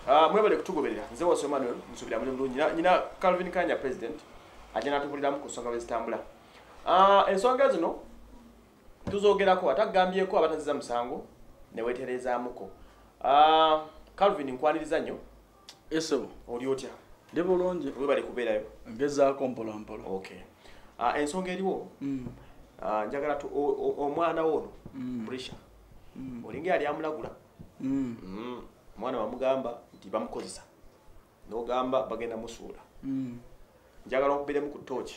Mwebale kutugoberera nze wose Emmanuel nsubira muri mlungi nyina Calvin Kanya president ajana tubuliramu ku nsonga bezitambula. Ensonga zino tuzogerako atagambyeko abataziza musango ne weterezaamuko. Calvin nkwaniriza nnyo. Eso oli otya? Ndi bulungi. Webale kubeerayo. Ngezaako mpola mpola. Okay. Ensonga eriwo njagala omwana ono Brisha olinga yali amulagula mwana bamugamba nti bamukozesa n'ogamba bagenda musuula njagala okubiremu ku tochi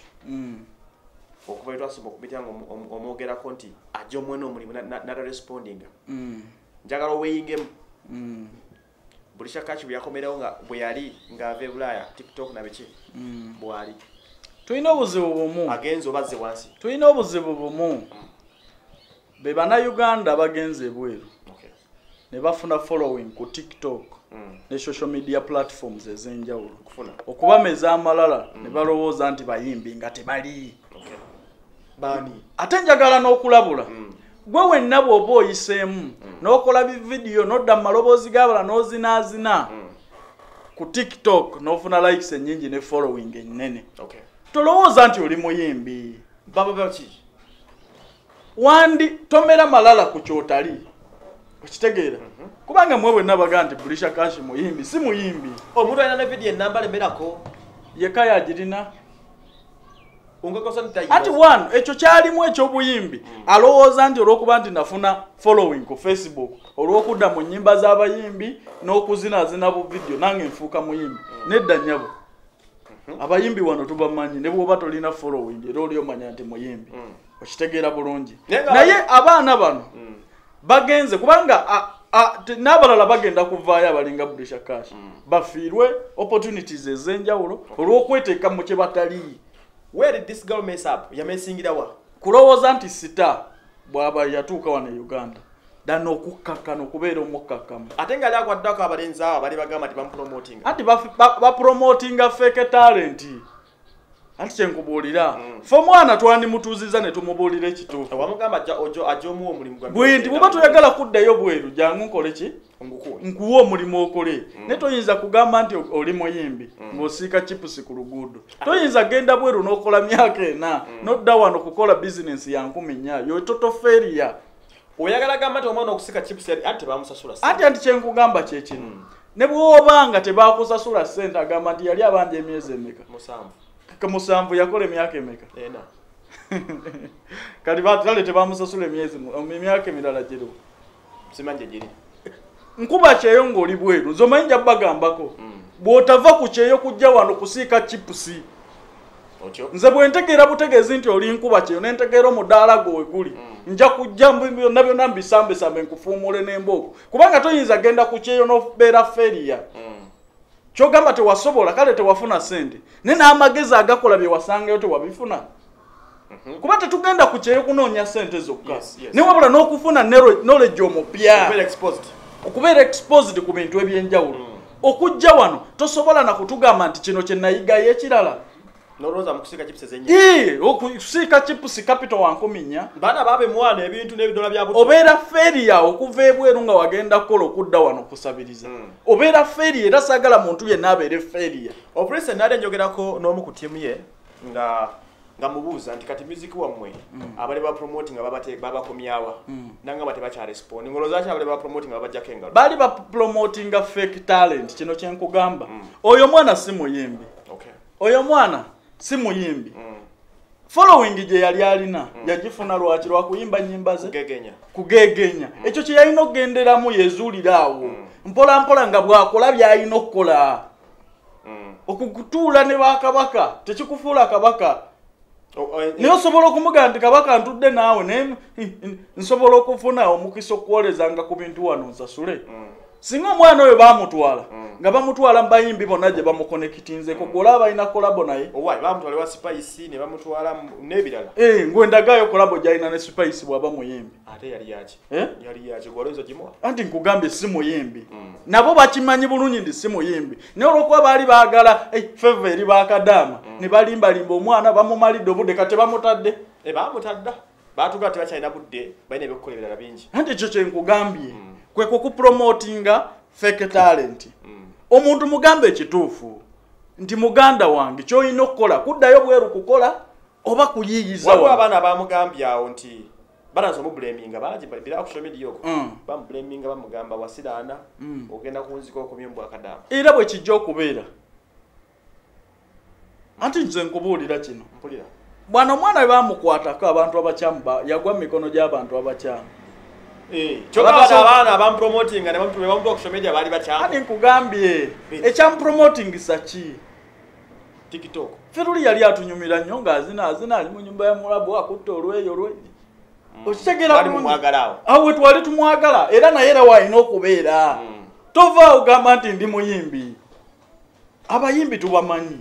okuba twasoma okubitanga omwogerako nti ajja omwana omulimu nata responding njagala oweyingemu Brisha Kachi byakomerawo nga bwe yali ng'ava Bulaya TikTok na biki bwali tulina obuzibu bumu agenze obazze wansi tulina obuzibu bumu be bannayuganda bagenze bweru ne bafuna following ku TikTok ne social media platforms ez'enjawulo okubameza amalala ne balowooza nti bayimbi nga tebali bani ate njagala n'okulabula gwe wenna bw'oba oyiseemu n'okola vidiyo n'odda mu maloboozi g'abala n'ozinaazina ku TikTok n'ofuna likes ennyingi ne following ennene tolowooza nti oli muyimbi baba ki wandi tomera malala ku kyotali okitegeera kubanga mwe bwenna baga nti Brisha Kachi muyimbi si muyimbi omuntu alina ne video enamba lemerako yeka yagirina ungakosa ati one ekyo kyalimu eky'obuyimbi alowooza nti olw'okuba nti nafuna following ku Facebook olw'okudda mu nnyimba z'abayimbi n'okuzinaazina bu video nange nfuuka muyimbi nedda nnyabo abayimbi wano tubamanyi ne bw'oba tolina following era oli omanya nti muyimbi okitegeera bulungi naye abaana bano bagenze kubanga n'abalala bagenda kuvaayo abalinga Brisha Kachi bafiirwe opportunities ez'enjawulo olw'okweteeka mu kye batali. Where did this girl mess up? Yamesingira wa? Kulowooza nti sita bw'aba yatuuka wano Uganda dano okukkakana okubeera omukkakkamu ate nga ali akwaddako abalenzi abo bali bagamba nti bamupromoting anti bapromotinga fake talent anti kyenkubuulira fe omwana twandimutuuziza ne tumubuulira ekituufu wamugamba ajja omuwa omulimu gwa bwe nti bw'oba toyagala kuddayo bweru jangu nkole ki nkuwa omulimu okole ne toyinza kugamba nti oli muyimbi ng'osiika chipusi ku luguudo toyinza genda bweru n'okola myaka ena n'odda wano kukola bizinensi ya 10 yototoferiya oyagala gamba nti omwana okusika chipusi anti bamusasula anti kyenkugamba kyekino ne bw'obanga tebakusasula ssente agamba nti yali abanja emyezi emeka musanvu yakola emyaka emeka ena kati batale tebamusasula emyaka emirala giro simanje giri nkuba kyeyo ng'oli bweru nzomanyi nja bagambako bw'otava ku kyeyo kujja wano kusiika chipusi nze bwe ntegeera butegeezi nti oli nkuba kyeyo ne ntegeera omudaala gwe guli nja kujja byonna byonna mbisambesambe nkufuumule n'embooko kubanga toyinza genda ku kyeyo n'obeera feriya kyogamba tewasobola kale tewafuna ssente ne n'amagezi agakola bye wasangayo tewabifuna kuba tetugenda ku kyeyo kunoonya ssente zokka ne wabula n'okufuna knowledge omupya okubeera exposed ku bintu ebyenjawulo okujja wano tosobola na kutugamba nti kino kye nayigayo ekirala noloza mukusika chipusi zenye okusika chipusi capital wa 10 bana babe mwana ebintu n'ebidola bya buto obeera feria okuva ebweru nga wagenda kola okudda wano kusabiriza obeera feria era sagala muntu yenna abeere feria ofrese nade njogerako n'omu ku timu ye nga mubuuza nti kati music wammwe abali ba promoting baba komyawa nanga bate bacha respond ngoloza cha abali ba promoting abajja kengalo bali ba promoting fake talent kino kyenkugamba oyo mwana si muyimbi oyo mwana si muyimbi following je yali alina yagifuna lwaki lwa kuyimba nyimba ze kugegenya ekyo kye yalina okugenderamu yezuuliraawo mpola mpola nga bwakola byalina okukola okukutuula ne bakabaka tekikufuula kabaka naye osobola okumugaa nti kabaka ntudde naawe naye nsobola okufuna omukisa okuwolezanga ku bintu wano nsasule singa omwana oyo bamutwala nga bamutwala mu bayimbi bonna gye bamukonekitinzeko gwolaba balina kolabo naye bamutwala wa Spice ne bamutwala n'ebirala ngwendagayo kolabo gyalina ne Spice bw'aba muyimbi ate yali yaki gwaloizo gimuwa anti nkugambye si muyimbi nabo bakimanyi bulungi ndi si muyimbi naye olw'okuba baali baagala feva eri bakadaama ne balimbalimba omwana bamumalidde obudde kati bamutadde bamutadda batuga tebakyalina budde balina ebyokukola ebirala bingi anti ekyo kyenkugambye kwe kupromotinga fake talent omuntu mugambe ekituufu nti muganda wange ky'olina okukola kuddayo bweru kukola oba kuyiyiza waliwo abaana bamugambye awo nti banazo mubulaminga baje bila ku social media yoko bamubulaminga bamugamba wasiraana ogenda kunzika okumyembu akadamu era bwe kijja okubeera anti nze nkubuulira kino mpulira bwana omwana we bamukwatako abantu abakyamu yagwa mu mikono gy'abantu abakyamu abaana abampromotinga ne bamutume ku social media bali bakyamu ani nkugambye ekyampromoting saki TikTok Feruli yali atunyumira nnyo ng'azina ali mu nyumba ya mulabu akutte olweyo lwegi okitegera awe twali tumwagala era naye era waalina okubeera tova ogamba nti ndi muyimbi abayimbi tubamanyi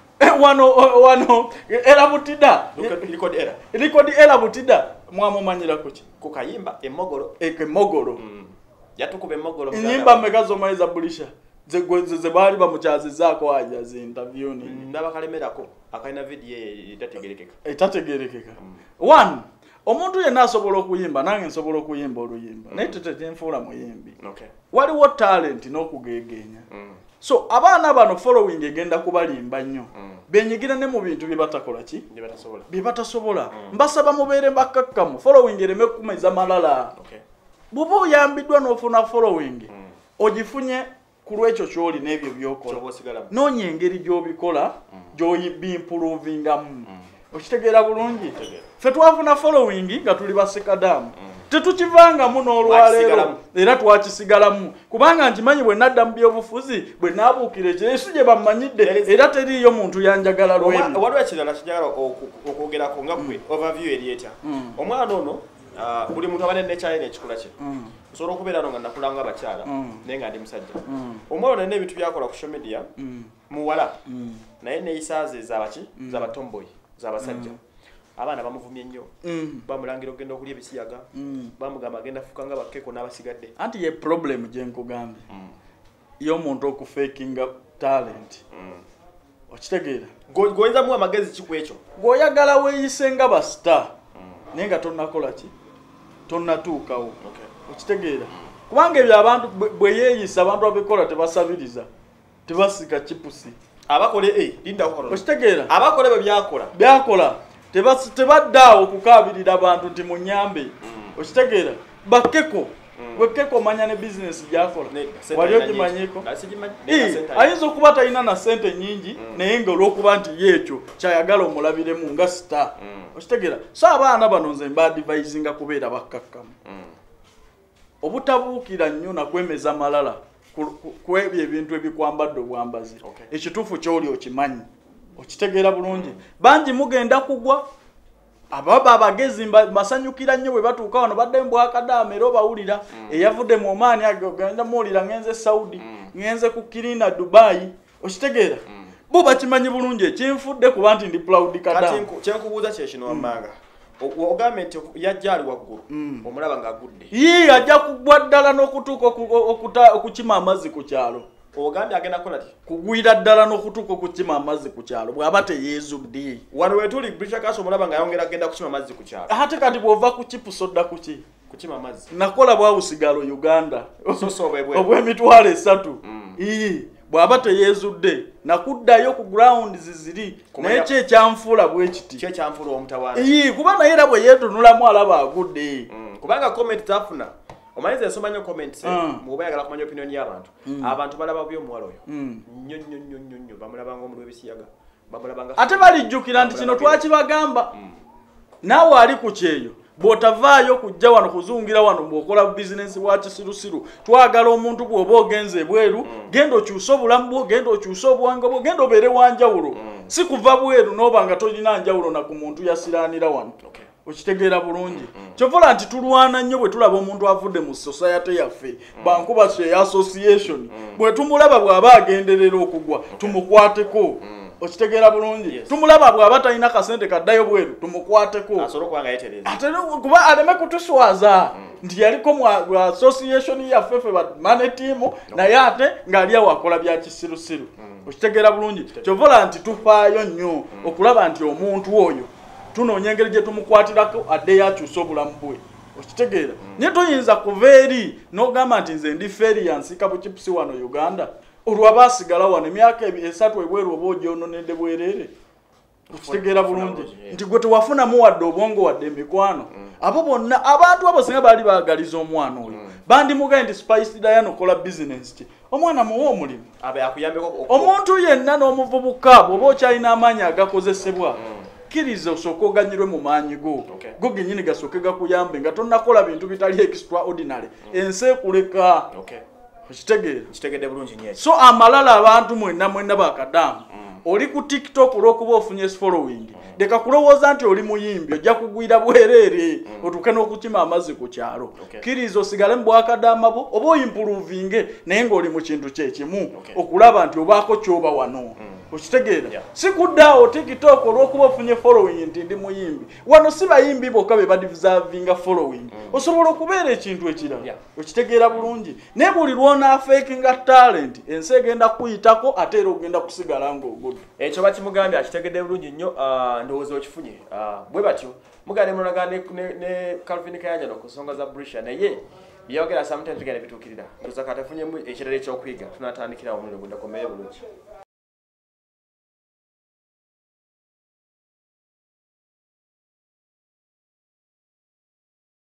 wano era butida likodi era butida mwamumanyirako ki ku kayimba emmogolo ekemogolo yatukuba emmogolo nyimba megazo maiza bulisha ze bali bamukyazizaako aja zi interview ni ndabakalemerako akalina video etategerekeka one omuntu yenna asobola okuyimba nange nsobola okuyimba oluyimba naye tetenfuula muyimbi waliwo talent n'okugegenya so abaana bano following egenda kubalimba nnyo benyigira ne mu bintu byebatakola ki byebatasobola mbasaba mubeere bakkakkamu following ereme kumeza malala bw'oba oyambiddwa n'ofuna following ogifunye ku lwekyo ky'oli n'ebyo by'okola noonya engeri gy'obikola gy'obimpuluvingamu okitegeera bulungi ffe twafuna following nga tuli basekadamu tetukivangamu n'olwaleero era twakisigalamu kubanga nkimanyi bwe nadda mu byobufuzi bwe naabuukira ekyesu gye bammanyidde era teriiyo muntu yanjagala lwebyo waliwo ekirala kijagala okwogerako nga kwe overview eri etya omwana ono buli muntu aba nenekyale n'ekikula kye osobola okubeera no nga nakulanga abakyala naye nga ndi musajja omwana ono alina ebintu byakola ku social media muwala naye neeyisaaze zabaki zabatomboyi zabasajja abaana bamuvumye nnyo bamulangira ogenda okulya ebisiyaga bamugamba agenda fuka nga bakeko n'abasigadde anti ye problem gye nkugambye y'omuntu okufakinga talent okitegeera gwoyinza muwa amagezi ki ku ekyo gw'oyagala weeyise nga basita naye nga tonnakola ki tonnatuukawo okitegeera kubanga ebyo abantu bwe yeeyisa abantu abikola tebasabiriza tebasika kipusi abakole okitegeera abakole bwe byakola tebaddaawo okukaabirira abantu nti munyambe okitegeera bakkeko wekkeko omanya ne bizinesi gyakola wali ogimanyiko ayinza okuba talina na sente nyingi naye nga olw'okuba nti yeekyo kyayagala omulabiremu nga sita okitegeera so abaana bano nze mbaadivayizinga kubeera bakkakkamu obutabuukira nnyo nakwemeza malala ku ebyo ebintu ebikwambadde obwambazi ekituufu ky'oli okimanyi okitegeera bulungi bangi mugenda kugwa ababa abagezi masanyukira nnyo bwe batuuka wano badde mbwakadaama era obawulira eyavudde mu omaani agenda muwulira ngenze Saudi ngenze ku Kirina Dubai okitegeera bo bakimanyi bulungi ekinfudde kuba nti ndi proud kadaama kyenkubuuza kyekino wammanga ogambe nti yajja ali waggulu omulaba ng'agudde ajja kugwa ddala n'okutuuka okukima amazzi ku kyalo ogambye agenda kukola ki kugwira ddala n'okutuuka okukima amazzi ku kyalo bw'aba teyeezudde wano wetuli British Council omulaba ng'ayongera agenda kukima amazzi ku kyalo ate kati bw'ova ku chipuso dda kuki kukima amazzi nakola bwawusigalo Uganda obw'emitwalo 3 bw'aba teyeezudde nakuddayo ku ground ziziri naye kye ekyanfuula bwe kiti kye ekyanfuula omutawaana kuba naye era bwe yeetunulamu alaba agudde kubanga comment tafuna omanyiza ensoma nnyo comments muba yagala kumanya opinion y'abantu abantu balaba by'omuwala oyo nnyo bamulaba ng'omulwa ebisiyaga bamulaba nga ate balijjukira nti kino twakibagamba naawe ali ku kyeyo bw'otavaayo kujja wano kuzungira wano bw'okola bizinensi bwa kisirusiru twagala omuntu bw'oba ogenze ebweru genda okyusa obulamu bwo genda okyusa obuwanga bwo genda obeere wanjawulo si kuva bweru n'oba nga tolina njawulo na ku muntu yasiraanira wano okitegeera bulungi kyovola nti tulwana nnyo bwe tulaba omuntu avudde mu society yaffe bankuba Share Association bwe tumulaba bw'aba agenderera okugwa tumukwateko okitegeera bulungi tumulaba bw'aba talina kasente kaddayo bweru tumukwateko ate kuba aleme kutuswaza nti yaliko mu association yaffe ffe bamane tiimu naye ate ng'ali awo akola bya kisirusiru okitegeera bulungi kyovola nti tufaayo nnyo okulaba nti omuntu oyo tunoonya engeri gye tumukwatirako adde yakyusa obulamu bwe okitegeera naye toyinza kuva eri n'ogamba nti nze ndi feri yansika bukipusi wano Uganda olwabasigala wano emyaka 3 ebweru obojo ononedde bwerere okitegeera bulungi nti gwe tewafunamu wadde obwongo wadde emikwano abo bonna abantu abo singa baali baagaliza omwana oyo bandimugaye nti Spice Diana okola business ki omwana muwa omulimu omuntu yenna n'omuvubuka bw'oba okyalina amaanyi agakozesebwa kkiriza osooka oganyirwe mu maanyi go go gennyini gasooke gakuyambe nga tonnakola bintu bitali extraordinary ensi ekuleka kitegedde bulungi nnyo so amalala abantu mwenna bakadamu oli ku TikTok olw'okuba ofunye following leka kulowooza nti oli muyimbi ojja kugwira bwerere otuuke n'okukima amazzi ku kyalo kkiriza osigale mu bwakadaama bo oba oyimpuluvinge naye ng'oli mu kintu kyekimu okulaba nti obaako ky'oba wano okitegeera si kuddaawo TikTok olw'okuba ofunye following nti ndi muyimbi wano si bayimbi bokka be badivisavinga following osobola okubeera ekintu ekirala okitegeera bulungi naye buli lw'onaafakinga talent ensi egenda kuyitako ate era ogenda kusigala ng'ogodo ekyo bakimugambye akitegedde bulungi nnyo ndowooza okifunye bwe batyo mugande mulagana ne Calvin Kayanja ku nsonga za Brisha naye byogera sometimes bigenda bituukirira ndowooza katafunyemu ekirala ekyokuyiga tunatandikira omuliro gunda komeye bulungi